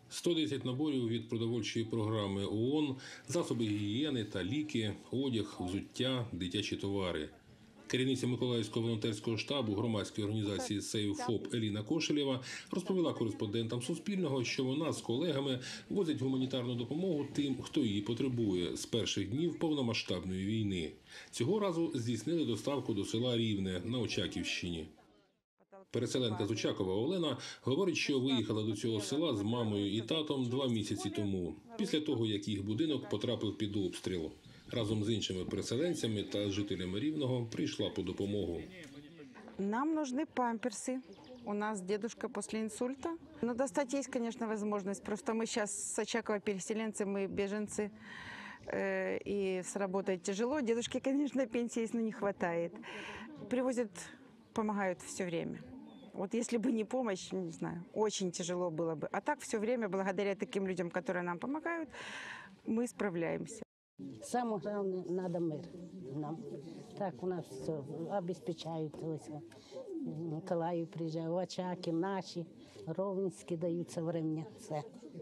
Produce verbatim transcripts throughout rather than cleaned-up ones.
сто десять наборів від продовольчої програми ООН, засоби гігієни та ліки, одяг, взуття, дитячі товари. Керівниця Миколаївського волонтерського штабу громадської організації «Сейв ФОП» Еліна Кошелєва розповіла кореспондентам Суспільного, що вона з колегами возить гуманітарну допомогу тим, хто її потребує з перших днів повномасштабної війни. Цього разу здійснили доставку до села Рівне на Очаківщині. Переселенка з Очакова Олена говорить, що виїхала до цього села з мамою і татом два місяці тому, після того, як їх будинок потрапив під обстріл. Разом з іншими переселенцями та жителями Рівного прийшла по допомогу. Нам нужны памперсы. У нас дедушка после инсульта. Но достать есть, конечно, возможность. Просто мы сейчас с Очакова переселенцы, мы беженцы. Э, и сработать тяжело. Дедушке, конечно, пенсии, если не хватает. Привозят, помогают все время. Вот если бы не помощь, не знаю, очень тяжело было бы. А так все время, благодаря таким людям, которые нам помогают, мы справляемся. Самое главное, надо мир нам. Так у нас все обеспечають. Ось Миколаїв приїжджає, Очаки, наші, Ровенські дають все время. Все.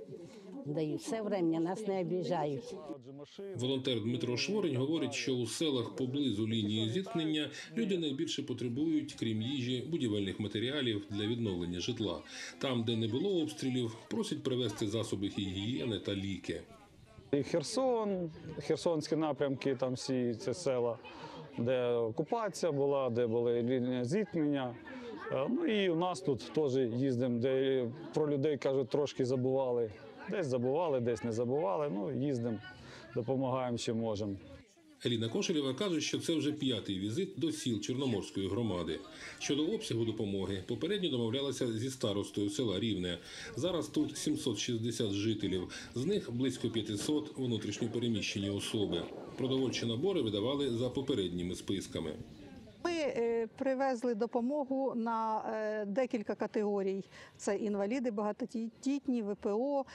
Дають все время, нас не обіжають. Волонтер Дмитро Шворень говорить, що у селах поблизу лінії зіткнення люди найбільше потребують, крім їжі, будівельних матеріалів для відновлення житла. Там, де не було обстрілів, просять привезти засоби гігієни та ліки. І Херсон, херсонські напрямки, там всі ці села, де окупація була, де були лінії зіткнення. Ну і у нас тут теж їздимо, де про людей, кажуть, трошки забували. Десь забували, десь не забували, ну їздимо, допомагаємо, чим можемо. Еліна Кошелєва каже, що це вже п'ятий візит до сіл Чорноморської громади. Щодо обсягу допомоги, попередньо домовлялася зі старостою села Рівне. Зараз тут сімсот шістдесят жителів, з них близько п'ятсот внутрішньо переміщені особи. Продовольчі набори видавали за попередніми списками. Ми привезли допомогу на декілька категорій. Це інваліди, багатодітні, В П О,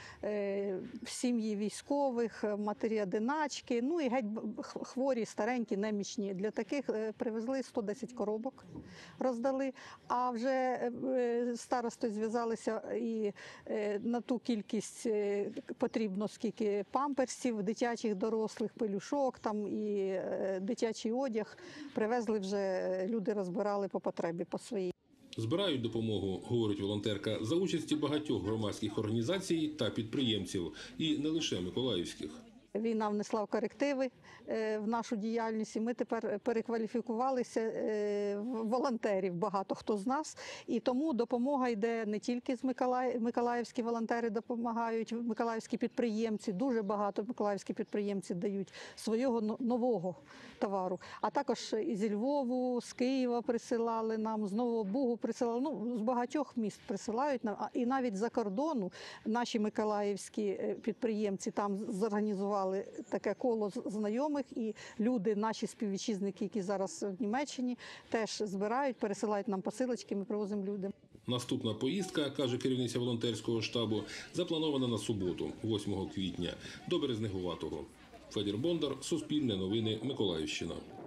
сім'ї військових, матері-одиначки, ну і геть хворі, старенькі, немічні. Для таких привезли сто десять коробок, роздали. А вже старости зв'язалися і на ту кількість потрібно, скільки памперсів, дитячих, дорослих, пелюшок там і дитячий одяг привезли вже. Люди розбирали по потребі, по своїй. Збирають допомогу, говорить волонтерка, за участі багатьох громадських організацій та підприємців, і не лише миколаївських. Війна внесла корективи в нашу діяльність, і ми тепер перекваліфікувалися в волонтерів, багато хто з нас. І тому допомога йде не тільки з Миколаїв, миколаївські волонтери допомагають, миколаївські підприємці, дуже багато миколаївські підприємці дають свого нового товару. А також і зі Львову, з Києва присилали нам, з Нового Бугу присилали, ну, з багатьох міст присилають нам. І навіть за кордону наші миколаївські підприємці там зорганізували таке коло знайомих, і люди, наші співвітчизники, які зараз в Німеччині, теж збирають, пересилають нам посилочки, ми привозимо людям. Наступна поїздка, каже керівниця волонтерського штабу, запланована на суботу, восьмого квітня, до Березнегуватого. Федір Бондар, Суспільне новини, Миколаївщина.